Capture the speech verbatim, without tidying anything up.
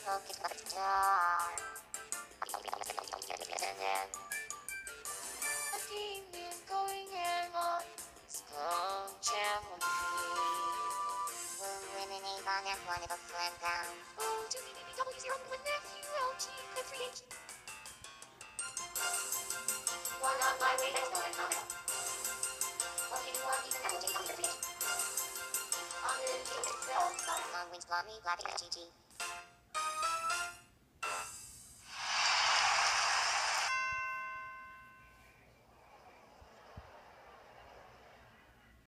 focus but it's dark. A demon going ham on Slow channel We'll eliminate on F one of a flat down. Oh, two B B B W zero one F U L G F three H. One on my way, that's no and comment. One K one even Apple J W three H. On the G itself, on wings, blot me, black G G.